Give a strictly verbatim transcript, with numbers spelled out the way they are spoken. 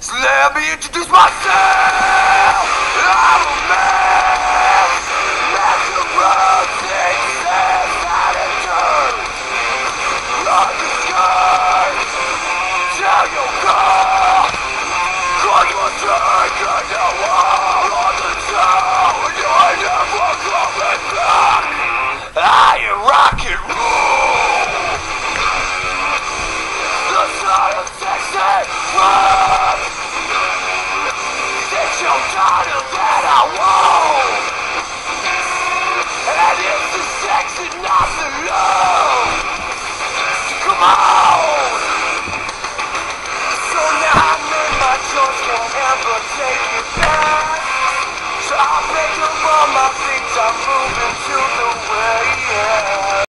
So let me introduce myself. I'm a man. Macaroni says attitude. Run the sky. Tell your car. Cause you're taking the wall on the town. You're never coming back. I am rock and roll. The sound of sexy.